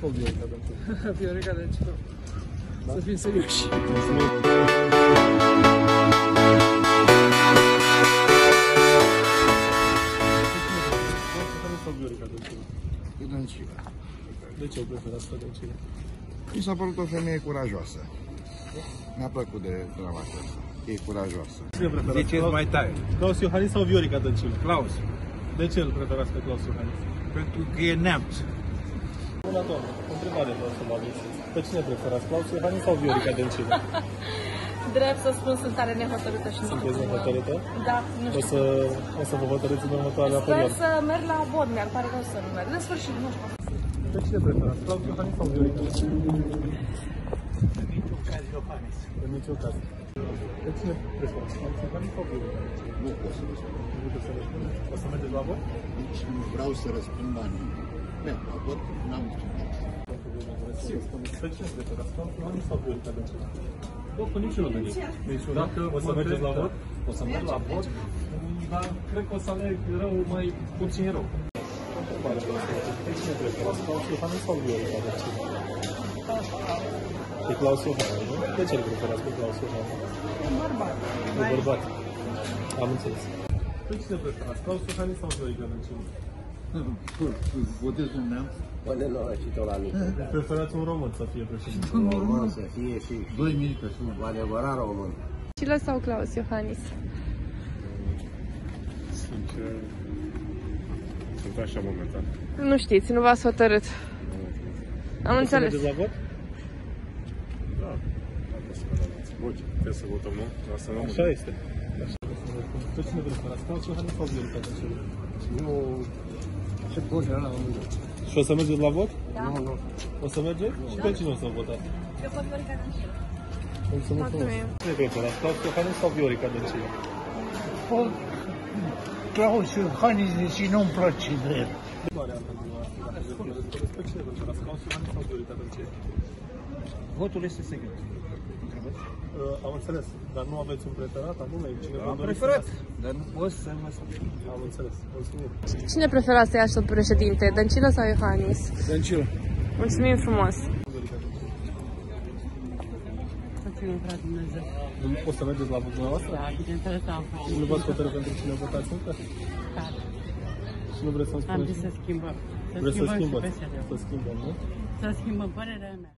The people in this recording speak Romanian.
sau Viorica Dăncilă? Viorica Dăncilă. Da? Să fim serioși. Sau Viorica Dăncilă? Dăncilă. De ce o preferați pe Dăncilă? Mi s-a părut o femeie curajoasă. Mi-a plăcut de treaba asta. E curajoasă. Cine preferați? Ziceți mai tare. Claus Iohannis sau Viorica Dăncilă? Claus. De ce îl preferați pe Claus Iohannis? Pentru că e neamț. Bună, doamnă, o întrebare vreau să vă adresez. Pe cine preferați, Claus Iohannis sau Viorica Dăncilă? Drept să spun, sunt tare nehotărâtă și nu știu. Sunteți nehotărâtă? Da, nu știu. O să vă hotărâți în următoarea Sper perioadă. să merg la vot, mi-ar pare rău să nu merg. De sfârșit, nu știu. Pe cine preferați, Claus Iohannis sau Viorica Dăncilă? În niciun caz Iohannis. În niciun caz. Pe cine preferați, Claus Iohannis sau Viorica Dăncilă? Nu pot să răspund. Nu puteți să răspundeți? O să mergeți la vot? Nici nu vreau să răspund la nimeni. Merg la vot, n-am ce. Pe cine preferați, Claus Iohannis sau Viorica Dăncilă? Vot cu niciunul de ei. Dacă o să mergeți la vot, o să merg la vot, dar cred că o să aleg rău mai puțin rău. Pe cine preferați, Claus Iohannis sau Viorica Dăncilă? E Claus Iohannis, nu? De ce îl preferați pe Claus Iohannis? Bărbat. E bărbat. Am înțeles. Pe cine preferați, Claus Iohannis sau Viorica Dăncilă? Votez un neam. Preferați un român să fie președinte. Român să fie și 2000 persoane. cu adevărat român. Dăncilă sau Claus Iohannis? Sincer, sunt așa momentan. Nu știți, nu v-ați hotărât. Am înțeles. Mergeți la vot? Da, dacă să vedeți. Bun, trebuie să votăm, nu? Asta nu. Așa este. Pe cine preferați, Claus Iohannis sau Viorica Dăncilă? Nu se pune la unul. Și o să mergeți la vot? Da. Nu. O să mergeți? Și pe cine o să votați? Eu pot Viorica Dăncilă. Mulțumesc frumos. Mulțumim. Cine preferați, Claus Iohannis sau Viorica Dăncilă? Claus Iohannis, deși nu-mi place drept. Pe cine preferați, Claus Iohannis sau Viorica Dăncilă? Votul este secret. Am înțeles, dar nu aveți un preferat anume? Cine vă Am doriți? preferat, dar nu pot să mă spun. Am înțeles, mulțumim. Cine preferați să iași președinte, Dăncilă sau Iohannis? Dăncilă. Mulțumim frumos. Mulțumim, frate Dumnezeu. Nu poți să mergeți la vot dumneavoastră? Da, bineînțeles am fost. Nu v-ați hotărât pentru cine votați încă? Da. Și nu vreți să-mi Am spuneți? zis să schimbăm. Vreți să schimbăm? Să Să schimbăm, nu? Să schimbăm părerea mea.